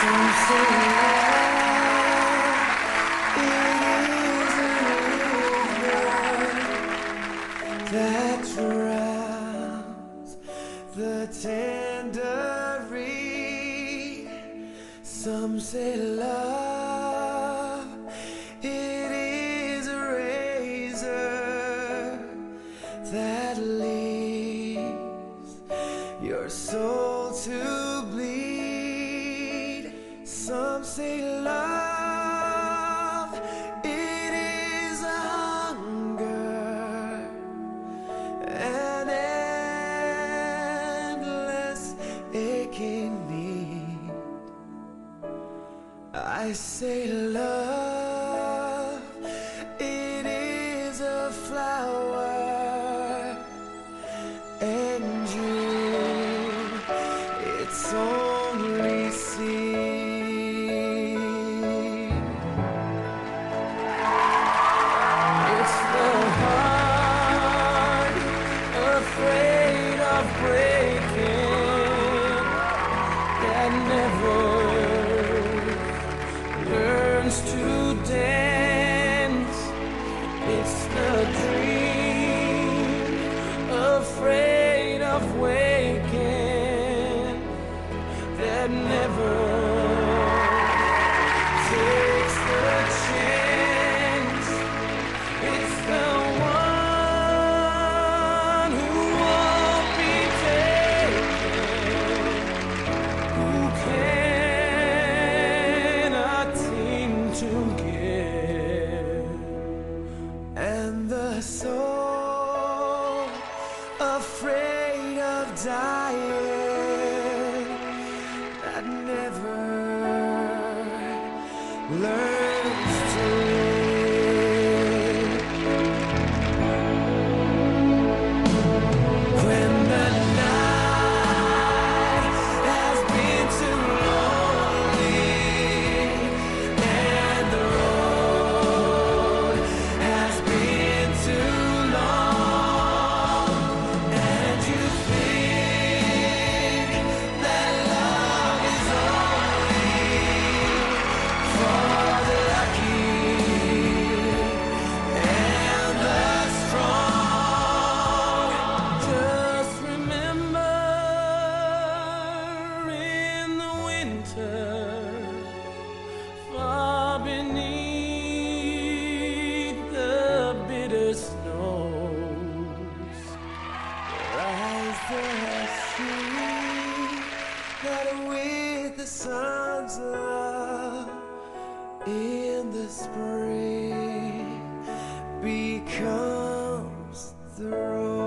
Some say love, it is a river that drowns the tender reed. Some say love, it is a razor that leaves your soul to bleed. Some say love, it is a hunger, an endless aching need. I say love, it is a flower, and June, it's only seed. It's the heart afraid of breaking that never learns to dance. It's the dream afraid of waking that never takes the chance. It's the one who won't be taken, who cannot seem to give. And the soul afraid of dying that never learns to live. When the night has been too lonely and the road has been too long, and you think that love is only for the lucky and the strong. Just remember, in the winter, far beneath the bitter snows, rise the stream that with the sun's love in the spring becomes the rose.